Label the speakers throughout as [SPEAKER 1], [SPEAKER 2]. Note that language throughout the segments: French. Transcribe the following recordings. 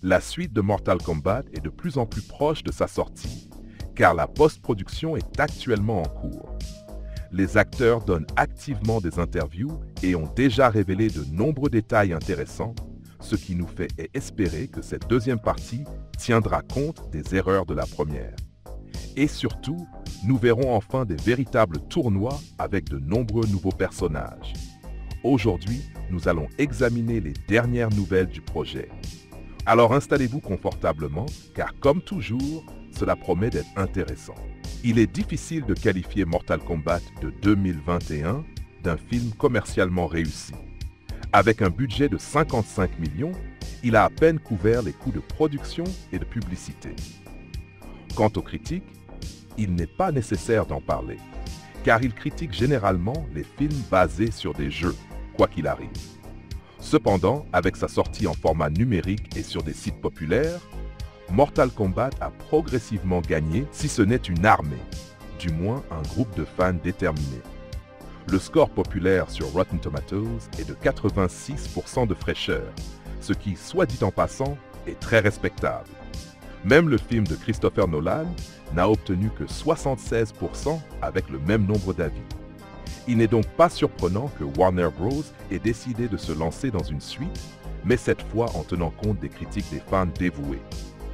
[SPEAKER 1] La suite de Mortal Kombat est de plus en plus proche de sa sortie, car la post-production est actuellement en cours. Les acteurs donnent activement des interviews et ont déjà révélé de nombreux détails intéressants, ce qui nous fait espérer que cette deuxième partie tiendra compte des erreurs de la première. Et surtout, nous verrons enfin des véritables tournois avec de nombreux nouveaux personnages. Aujourd'hui, nous allons examiner les dernières nouvelles du projet. Alors installez-vous confortablement, car comme toujours, cela promet d'être intéressant. Il est difficile de qualifier Mortal Kombat de 2021 d'un film commercialement réussi. Avec un budget de 55 millions, il a à peine couvert les coûts de production et de publicité. Quant aux critiques, il n'est pas nécessaire d'en parler, car ils critiquent généralement les films basés sur des jeux, quoi qu'il arrive. Cependant, avec sa sortie en format numérique et sur des sites populaires, Mortal Kombat a progressivement gagné, si ce n'est une armée, du moins un groupe de fans déterminés. Le score populaire sur Rotten Tomatoes est de 86% de fraîcheur, ce qui, soit dit en passant, est très respectable. Même le film de Christopher Nolan n'a obtenu que 76% avec le même nombre d'avis. Il n'est donc pas surprenant que Warner Bros. Ait décidé de se lancer dans une suite, mais cette fois en tenant compte des critiques des fans dévoués.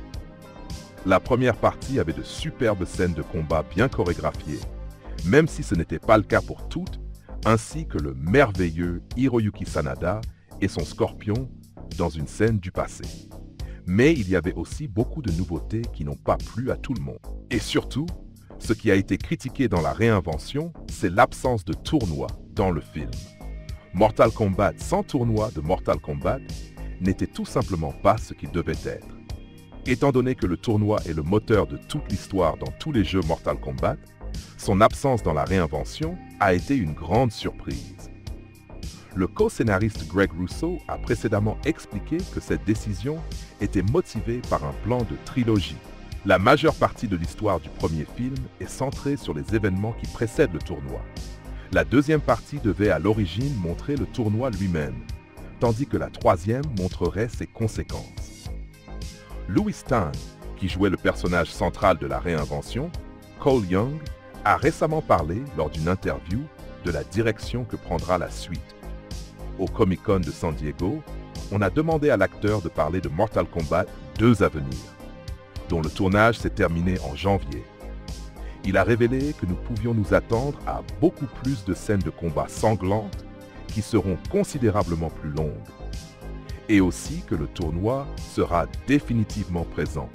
[SPEAKER 1] La première partie avait de superbes scènes de combat bien chorégraphiées, même si ce n'était pas le cas pour toutes, ainsi que le merveilleux Hiroyuki Sanada et son scorpion dans une scène du passé. Mais il y avait aussi beaucoup de nouveautés qui n'ont pas plu à tout le monde. Et surtout, ce qui a été critiqué dans la réinvention, c'est l'absence de tournoi dans le film. Mortal Kombat sans tournoi de Mortal Kombat n'était tout simplement pas ce qu'il devait être. Étant donné que le tournoi est le moteur de toute l'histoire dans tous les jeux Mortal Kombat, son absence dans la réinvention a été une grande surprise. Le co-scénariste Greg Russo a précédemment expliqué que cette décision était motivée par un plan de trilogie. La majeure partie de l'histoire du premier film est centrée sur les événements qui précèdent le tournoi. La deuxième partie devait à l'origine montrer le tournoi lui-même, tandis que la troisième montrerait ses conséquences. Louis Tan, qui jouait le personnage central de la réinvention, Cole Young, a récemment parlé lors d'une interview de la direction que prendra la suite. Au Comic-Con de San Diego, on a demandé à l'acteur de parler de Mortal Kombat 2 à venir, dont le tournage s'est terminé en janvier. Il a révélé que nous pouvions nous attendre à beaucoup plus de scènes de combat sanglantes qui seront considérablement plus longues. Et aussi que le tournoi sera définitivement présent.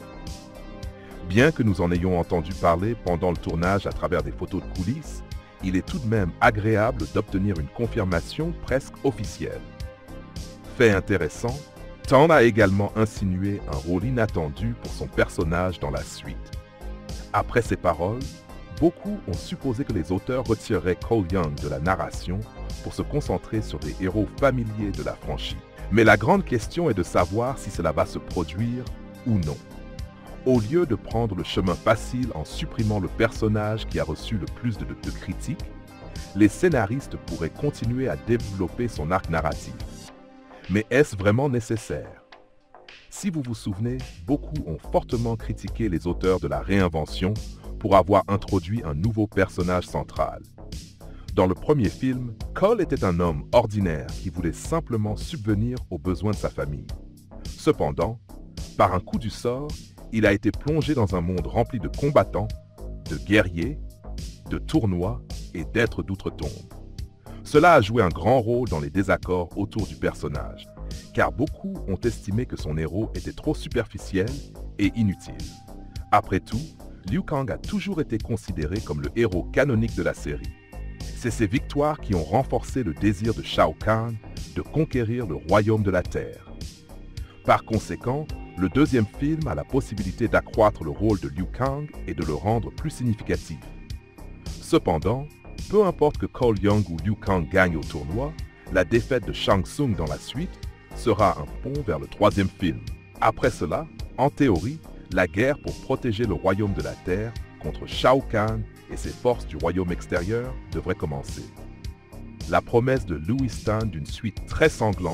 [SPEAKER 1] Bien que nous en ayons entendu parler pendant le tournage à travers des photos de coulisses, il est tout de même agréable d'obtenir une confirmation presque officielle. Fait intéressant, Tan a également insinué un rôle inattendu pour son personnage dans la suite. Après ces paroles, beaucoup ont supposé que les auteurs retireraient Cole Young de la narration pour se concentrer sur des héros familiers de la franchise. Mais la grande question est de savoir si cela va se produire ou non. Au lieu de prendre le chemin facile en supprimant le personnage qui a reçu le plus de critiques, les scénaristes pourraient continuer à développer son arc narratif. Mais est-ce vraiment nécessaire? Si vous vous souvenez, beaucoup ont fortement critiqué les auteurs de la réinvention pour avoir introduit un nouveau personnage central. Dans le premier film, Cole était un homme ordinaire qui voulait simplement subvenir aux besoins de sa famille. Cependant, par un coup du sort, il a été plongé dans un monde rempli de combattants, de guerriers, de tournois et d'êtres d'outre-tombe. Cela a joué un grand rôle dans les désaccords autour du personnage, car beaucoup ont estimé que son héros était trop superficiel et inutile. Après tout, Liu Kang a toujours été considéré comme le héros canonique de la série. C'est ces victoires qui ont renforcé le désir de Shao Kahn de conquérir le royaume de la Terre. Par conséquent, le deuxième film a la possibilité d'accroître le rôle de Liu Kang et de le rendre plus significatif. Cependant, peu importe que Cole Young ou Liu Kang gagne au tournoi, la défaite de Shang Tsung dans la suite sera un pont vers le troisième film. Après cela, en théorie, la guerre pour protéger le royaume de la Terre contre Shao Kahn et ses forces du royaume extérieur devrait commencer. La promesse de Louis Tan d'une suite très sanglante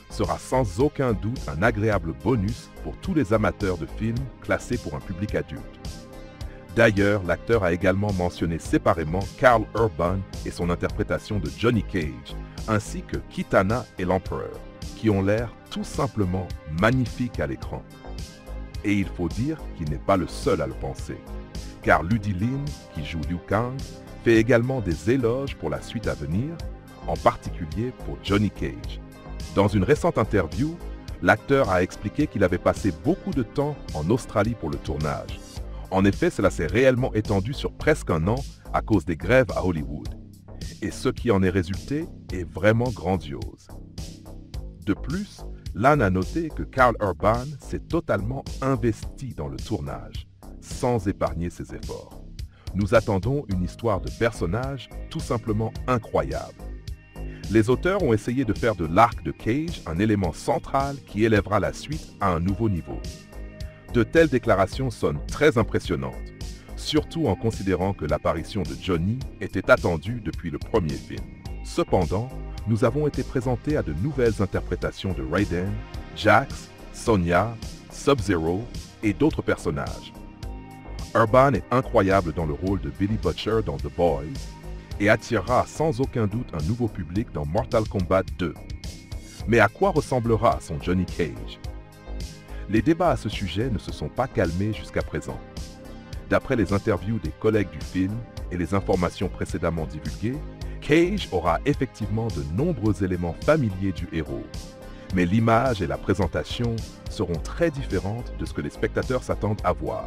[SPEAKER 1] sera sans aucun doute un agréable bonus pour tous les amateurs de films classés pour un public adulte. D'ailleurs, l'acteur a également mentionné séparément Karl Urban et son interprétation de Johnny Cage, ainsi que Kitana et l'Empereur, qui ont l'air tout simplement magnifiques à l'écran. Et il faut dire qu'il n'est pas le seul à le penser, car Ludi Lin, qui joue Liu Kang, fait également des éloges pour la suite à venir, en particulier pour Johnny Cage. Dans une récente interview, l'acteur a expliqué qu'il avait passé beaucoup de temps en Australie pour le tournage. En effet, cela s'est réellement étendu sur presque un an à cause des grèves à Hollywood. Et ce qui en est résulté est vraiment grandiose. De plus, Lan a noté que Karl Urban s'est totalement investi dans le tournage, sans épargner ses efforts. Nous attendons une histoire de personnage tout simplement incroyable. Les auteurs ont essayé de faire de l'arc de Cage un élément central qui élèvera la suite à un nouveau niveau. De telles déclarations sonnent très impressionnantes, surtout en considérant que l'apparition de Johnny était attendue depuis le premier film. Cependant, nous avons été présentés à de nouvelles interprétations de Raiden, Jax, Sonya, Sub-Zero et d'autres personnages. Urban est incroyable dans le rôle de Billy Butcher dans The Boys et attirera sans aucun doute un nouveau public dans Mortal Kombat 2. Mais à quoi ressemblera son Johnny Cage? Les débats à ce sujet ne se sont pas calmés jusqu'à présent. D'après les interviews des collègues du film et les informations précédemment divulguées, Cage aura effectivement de nombreux éléments familiers du héros. Mais l'image et la présentation seront très différentes de ce que les spectateurs s'attendent à voir.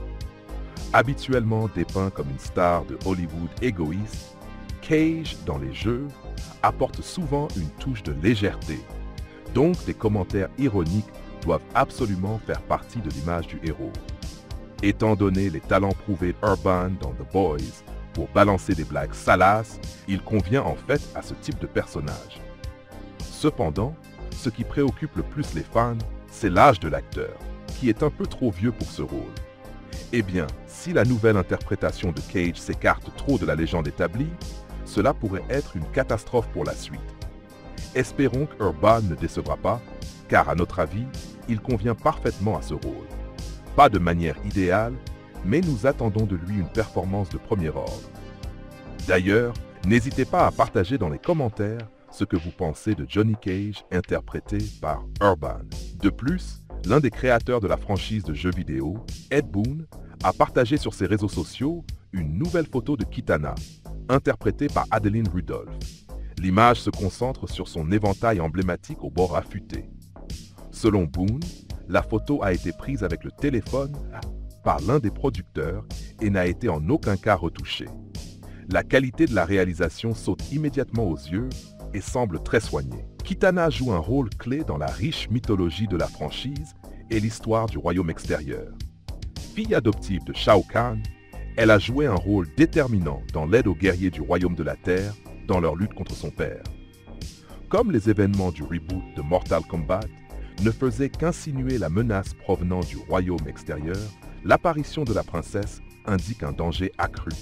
[SPEAKER 1] Habituellement dépeint comme une star de Hollywood égoïste, Cage, dans les jeux, apporte souvent une touche de légèreté. Donc des commentaires ironiques doivent absolument faire partie de l'image du héros. Étant donné les talents prouvés d'Urban dans The Boys pour balancer des blagues salaces, il convient en fait à ce type de personnage. Cependant, ce qui préoccupe le plus les fans, c'est l'âge de l'acteur, qui est un peu trop vieux pour ce rôle. Eh bien, si la nouvelle interprétation de Cage s'écarte trop de la légende établie, cela pourrait être une catastrophe pour la suite. Espérons qu'Urban ne décevra pas, car à notre avis, il convient parfaitement à ce rôle. Pas de manière idéale, mais nous attendons de lui une performance de premier ordre. D'ailleurs, n'hésitez pas à partager dans les commentaires ce que vous pensez de Johnny Cage interprété par Urban. De plus, l'un des créateurs de la franchise de jeux vidéo, Ed Boon, a partagé sur ses réseaux sociaux une nouvelle photo de Kitana, interprétée par Adeline Rudolph. L'image se concentre sur son éventail emblématique au bord affûté. Selon Boon, la photo a été prise avec le téléphone par l'un des producteurs et n'a été en aucun cas retouchée. La qualité de la réalisation saute immédiatement aux yeux et semble très soignée. Kitana joue un rôle clé dans la riche mythologie de la franchise et l'histoire du royaume extérieur. Fille adoptive de Shao Kahn, elle a joué un rôle déterminant dans l'aide aux guerriers du royaume de la Terre dans leur lutte contre son père. Comme les événements du reboot de Mortal Kombat ne faisaient qu'insinuer la menace provenant du royaume extérieur, l'apparition de la princesse indique un danger accru.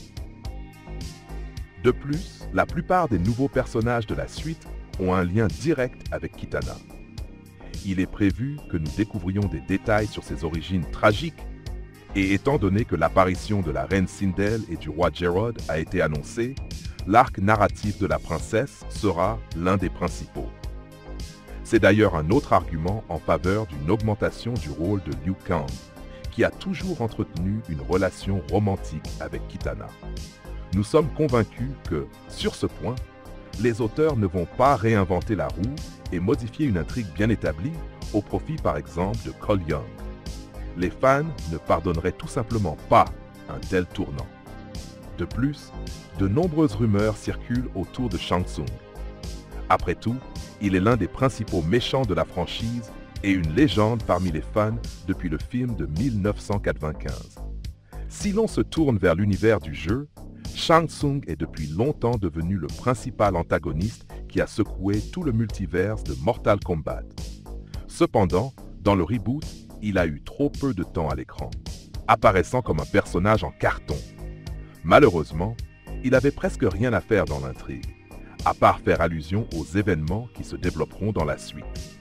[SPEAKER 1] De plus, la plupart des nouveaux personnages de la suite ont un lien direct avec Kitana. Il est prévu que nous découvrions des détails sur ses origines tragiques, et étant donné que l'apparition de la reine Sindel et du roi Jerrod a été annoncée, l'arc narratif de la princesse sera l'un des principaux. C'est d'ailleurs un autre argument en faveur d'une augmentation du rôle de Liu Kang, qui a toujours entretenu une relation romantique avec Kitana. Nous sommes convaincus que, sur ce point, les auteurs ne vont pas réinventer la roue et modifier une intrigue bien établie au profit par exemple de Cole Young. Les fans ne pardonneraient tout simplement pas un tel tournant. De plus, de nombreuses rumeurs circulent autour de Shang Tsung. Après tout, il est l'un des principaux méchants de la franchise et une légende parmi les fans depuis le film de 1995. Si l'on se tourne vers l'univers du jeu, Shang Tsung est depuis longtemps devenu le principal antagoniste qui a secoué tout le multiverse de Mortal Kombat. Cependant, dans le reboot, il a eu trop peu de temps à l'écran, apparaissant comme un personnage en carton. Malheureusement, il avait presque rien à faire dans l'intrigue, à part faire allusion aux événements qui se développeront dans la suite.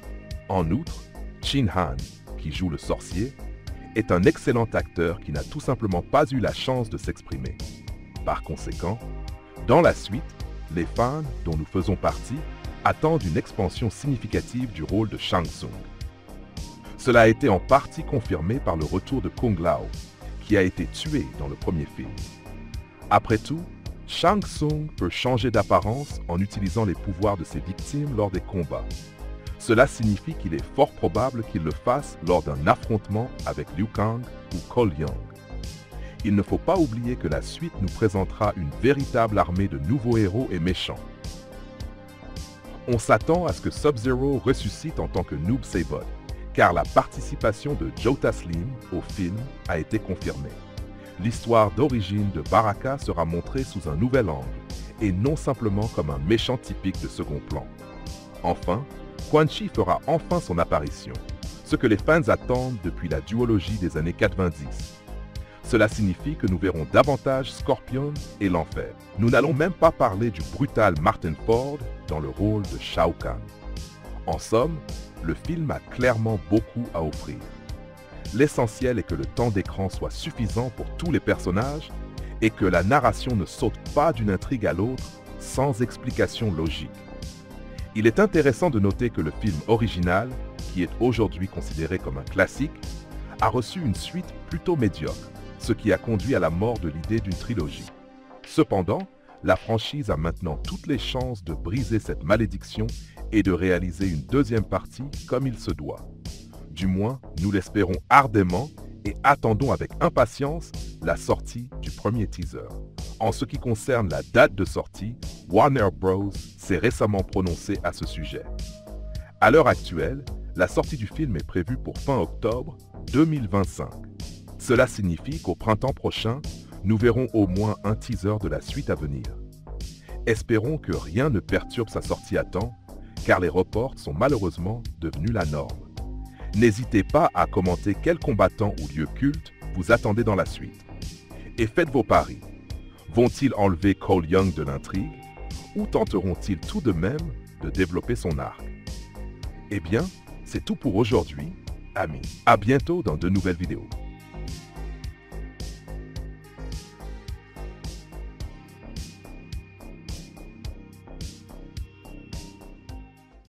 [SPEAKER 1] En outre, Chin Han, qui joue le sorcier, est un excellent acteur qui n'a tout simplement pas eu la chance de s'exprimer. Par conséquent, dans la suite, les fans, dont nous faisons partie, attendent une expansion significative du rôle de Shang Tsung. Cela a été en partie confirmé par le retour de Kung Lao, qui a été tué dans le premier film. Après tout, Shang Tsung peut changer d'apparence en utilisant les pouvoirs de ses victimes lors des combats. Cela signifie qu'il est fort probable qu'il le fasse lors d'un affrontement avec Liu Kang ou Cole Young. Il ne faut pas oublier que la suite nous présentera une véritable armée de nouveaux héros et méchants. On s'attend à ce que Sub-Zero ressuscite en tant que Noob Saibot, car la participation de Jota Slim au film a été confirmée. L'histoire d'origine de Baraka sera montrée sous un nouvel angle, et non simplement comme un méchant typique de second plan. Enfin, Quan Chi fera enfin son apparition, ce que les fans attendent depuis la duologie des années 90. Cela signifie que nous verrons davantage Scorpion et l'Enfer. Nous n'allons même pas parler du brutal Martin Ford dans le rôle de Shao Kahn. En somme, le film a clairement beaucoup à offrir. L'essentiel est que le temps d'écran soit suffisant pour tous les personnages et que la narration ne saute pas d'une intrigue à l'autre sans explication logique. Il est intéressant de noter que le film original, qui est aujourd'hui considéré comme un classique, a reçu une suite plutôt médiocre, ce qui a conduit à la mort de l'idée d'une trilogie. Cependant, la franchise a maintenant toutes les chances de briser cette malédiction et de réaliser une deuxième partie comme il se doit. Du moins, nous l'espérons ardemment et attendons avec impatience la sortie du premier teaser. En ce qui concerne la date de sortie, Warner Bros. S'est récemment prononcé à ce sujet. À l'heure actuelle, la sortie du film est prévue pour fin octobre 2025. Cela signifie qu'au printemps prochain, nous verrons au moins un teaser de la suite à venir. Espérons que rien ne perturbe sa sortie à temps, car les reports sont malheureusement devenus la norme. N'hésitez pas à commenter quels combattants ou lieux cultes vous attendez dans la suite. Et faites vos paris. Vont-ils enlever Cole Young de l'intrigue ou tenteront-ils tout de même de développer son arc? Eh bien, c'est tout pour aujourd'hui, amis. À bientôt dans de nouvelles vidéos.